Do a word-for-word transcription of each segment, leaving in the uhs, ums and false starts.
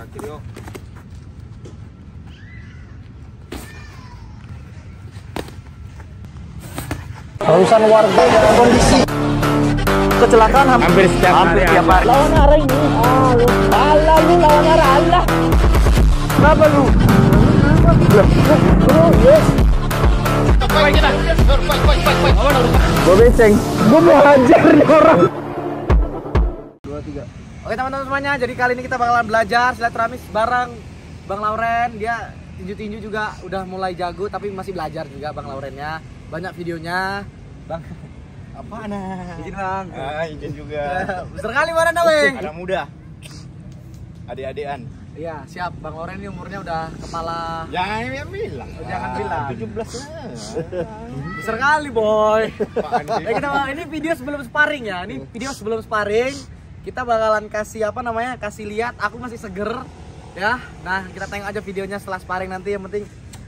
Terakhir yuk. Ratusan warga dalam kondisi kecelakaan hampir setiap hampir hari. Tiap hari. Lawan arah ini. Allah lu lawan arah Allah. Kenapa lu? Lu yes. Baik kita. Baik baik baik baik. Gua beceng. Gua mau hajar nih orang. dua tiga. Oke teman-teman semuanya, jadi kali ini kita bakalan belajar silaturahmi bareng Bang Lauren. Dia tinju-tinju juga udah mulai jago, tapi masih belajar juga Bang Laurennya. Banyak videonya, Bang. Apa nah? Izin Bang. Ah, izin juga. Besar kali mana Weng? Anak muda. Adik-adikan. Iya, siap. Bang Lauren ini umurnya udah kepala. Jangan yang bilang. Oh, jangan bilang. tujuh belas lah. Besar kali, boy. Eh, kita ini video sebelum sparring ya. Ini video sebelum sparring. Kita bakalan kasih apa namanya? Kasih lihat aku masih seger ya. Nah, kita tengok aja videonya setelah sparring nanti, yang penting.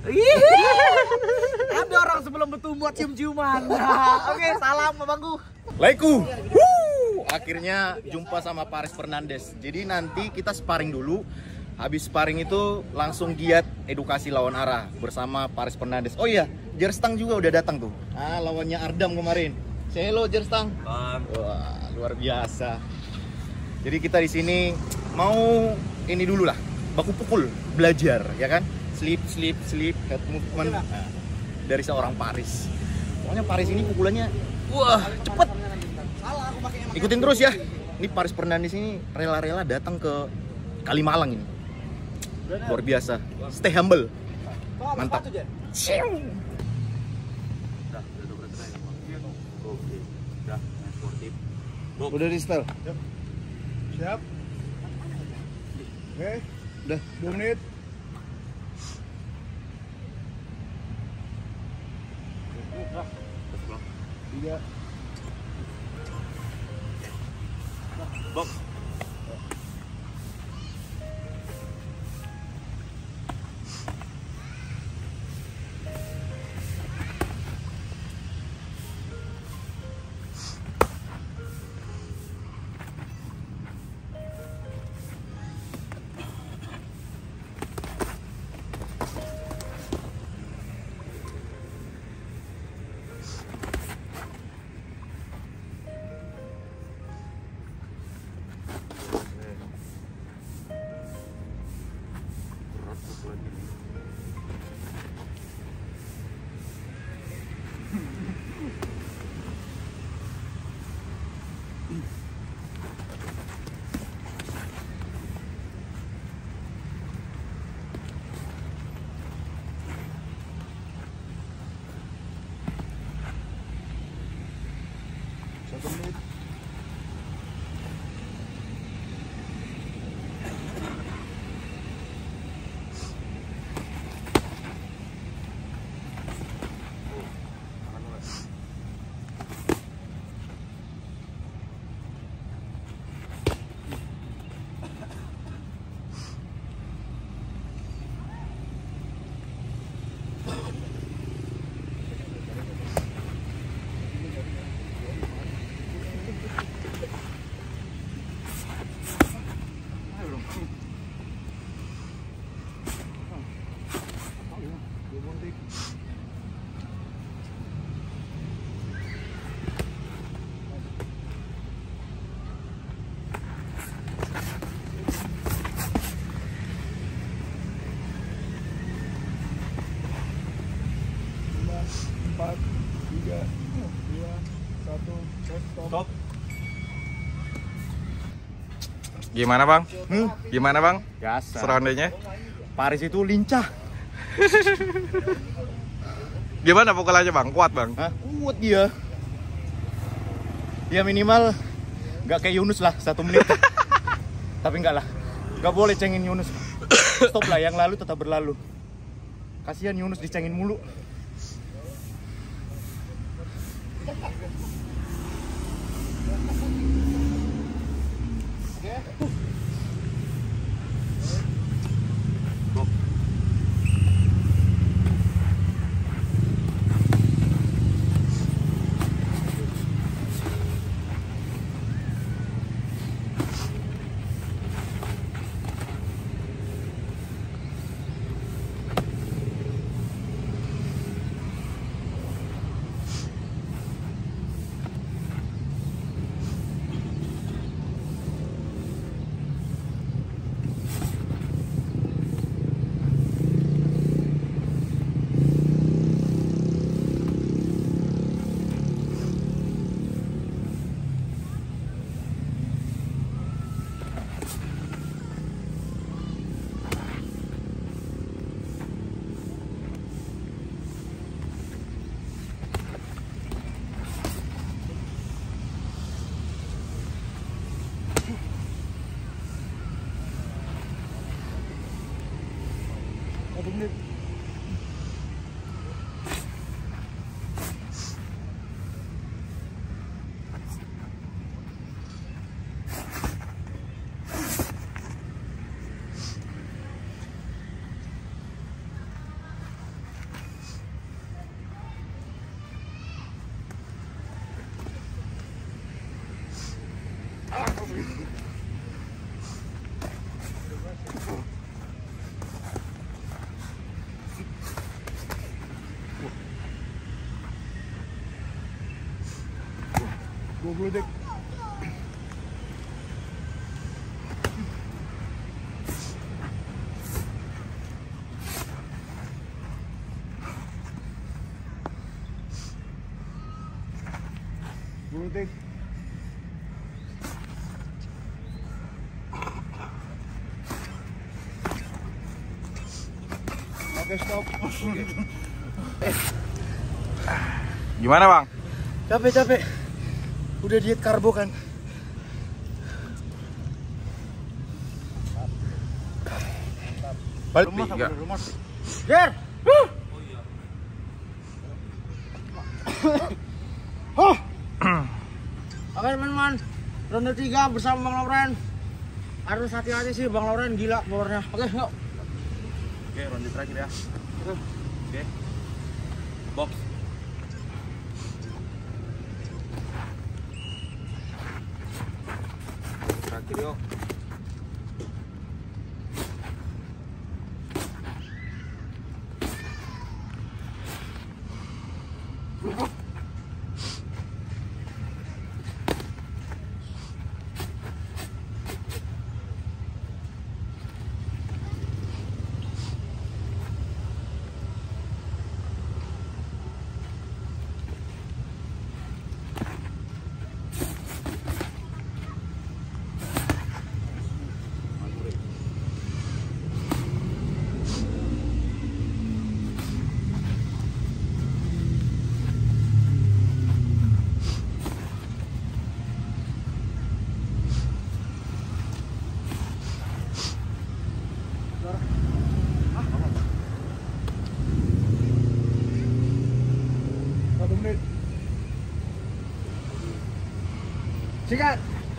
Ada orang sebelum bertumbuh cium-ciuman. Nah, oke, salam abangku. Laiku. Woo! Akhirnya jumpa sama Paris Fernandes. Jadi nanti kita sparring dulu. Habis sparring itu langsung giat edukasi lawan arah bersama Paris Fernandes. Oh iya, Jerstang juga udah datang tuh. Ah, lawannya Ardam kemarin. Say hello Jerstang. Wah, luar biasa. Jadi kita di sini mau ini dulu lah, baku pukul, belajar ya kan? Sleep, sleep, sleep, head movement nah, dari seorang Paris. Pokoknya Paris ini pukulannya, wah cepet. Ikutin terus ya. Ini Paris Fernandes ini rela-rela datang ke Kalimalang ini. Luar biasa. Stay humble. Mantap. Udah di setel. Siap. Oke. Udah dua menit. Tiga. Box. Satu menit. empat, tiga, dua, satu, stop. Gimana bang? Hmm? Gimana bang? Biasa. Serondenya? Paris itu lincah. Gimana pukulannya bang? Kuat bang? Hah? Kuat dia. Dia minimal nggak kayak Yunus lah satu menit. Tapi enggak lah. Nggak boleh cengin Yunus. Stop lah, yang lalu tetap berlalu. Kasihan Yunus dicengin mulu. dua puluh detik. dua puluh detik. Oke, stop. Gimana bang? Capek, capek. Udah diet karbo kan. Balik tiga. Ger. Oh. Oke teman-teman, ronde tiga bersama Bang Lauren. Harus hati-hati sih Bang Lauren, gila powernya. Oke, yuk. Oke, ronde terakhir ya. Oke. Oke. Box. Terakhir yuk. Satu menit. Sikat.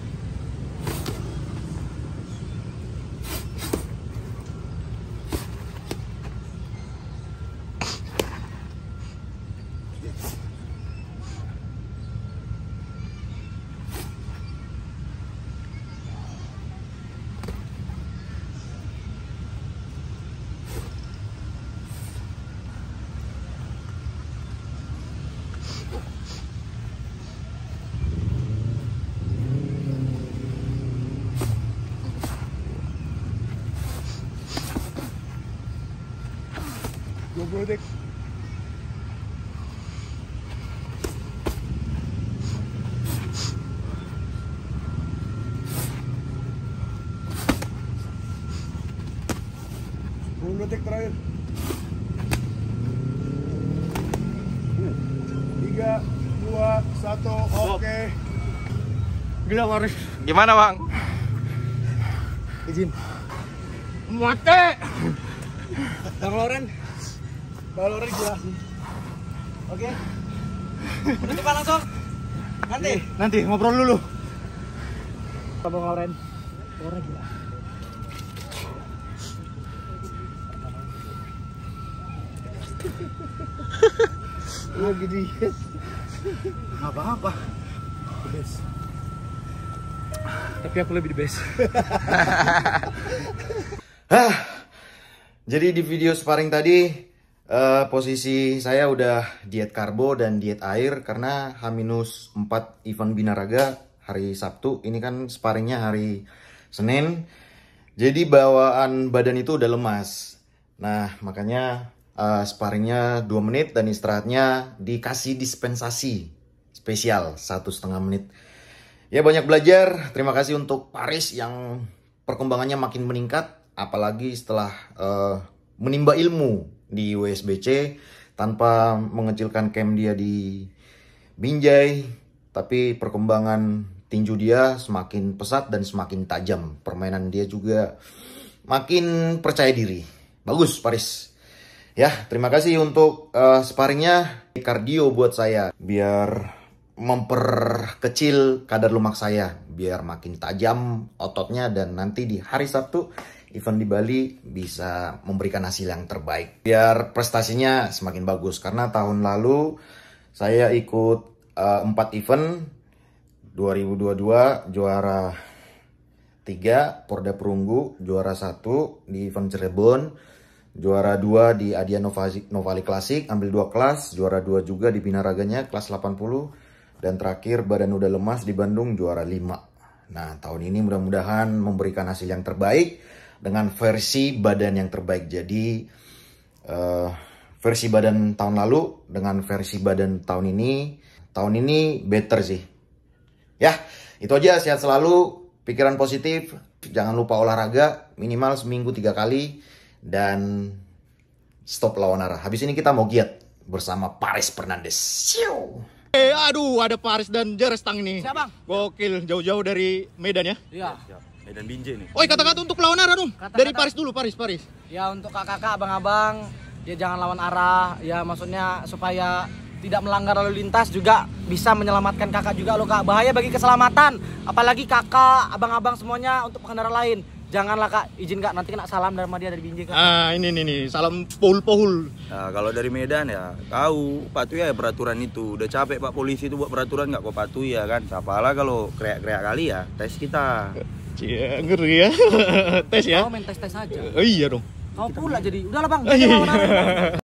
dua puluh detik. sepuluh detik terakhir. tiga, dua, satu, oke. Gila Waris. Gimana bang? Izin. Mate. Bang Lauren. Bang Lauren gila sih. Oke. Nanti Pak langsung. Nanti. Nanti ngobrol dulu. Bang Lauren. Lauren gila. Lu gini. Apa-apa. The best. Tapi aku lebih the best. Hah. Jadi di video sparring tadi uh, posisi saya udah diet karbo dan diet air karena H minus empat event binaraga hari Sabtu. Ini kan sparringnya hari Senin. Jadi bawaan badan itu udah lemas. Nah makanya uh, sparringnya dua menit dan istirahatnya dikasih dispensasi spesial satu setengah menit. Ya banyak belajar. Terima kasih untuk Paris yang perkembangannya makin meningkat. Apalagi setelah uh, menimba ilmu di W S B C tanpa mengecilkan camp dia di Binjai, tapi perkembangan tinju dia semakin pesat dan semakin tajam. Permainan dia juga makin percaya diri. Bagus Paris. Ya, terima kasih untuk uh, sparringnya. Kardio buat saya biar memperkecil kadar lemak saya, biar makin tajam ototnya dan nanti di hari Sabtu event di Bali bisa memberikan hasil yang terbaik biar prestasinya semakin bagus. Karena tahun lalu saya ikut uh, empat event, dua ribu dua puluh dua juara tiga Porda Perunggu, juara satu di event Cirebon, juara dua di Adia Novali, Novali Klasik, ambil dua kelas, juara dua juga di binaraganya kelas delapan puluh, Dan terakhir Badan Udah Lemas di Bandung juara lima. Nah, tahun ini mudah-mudahan memberikan hasil yang terbaik dengan versi badan yang terbaik. Jadi uh, versi badan tahun lalu dengan versi badan tahun ini, tahun ini better sih. Ya, itu aja. Sehat selalu, pikiran positif, jangan lupa olahraga minimal seminggu tiga kali dan stop lawan arah. Habis ini kita mau giat bersama Paris Fernandes. Siu. Eh, aduh, ada Paris dan Jerestang nih. Siapa, Bang? Gokil, jauh-jauh dari Medan ya. Iya. Medan Binjai nih. Oi, kata-kata untuk lawan arah dong. Kata-kata- Dari Paris dulu, Paris, Paris. Ya untuk kakak-kakak, abang-abang, ya jangan lawan arah. Ya maksudnya supaya tidak melanggar lalu lintas, juga bisa menyelamatkan kakak juga loh kak. Bahaya bagi keselamatan. Apalagi kakak, abang-abang semuanya untuk pengendara lain. Janganlah kak, izin kak, nanti kena salam dari dia dari Binjai kak. Ah, ini nih nih, salam pohul-pohul. Nah, kalau dari Medan ya tahu patuhi ya peraturan itu. Udah capek Pak polisi itu buat peraturan nggak kok patuhi ya kan. Siapalah kalau kreak-kreak kali ya tes kita. Cie, ngeri ya. Tes ya. Kau main tes-tes aja. Oh, iya dong. Kau pula jadi, udahlah bang, Iya. jangan lawan arah.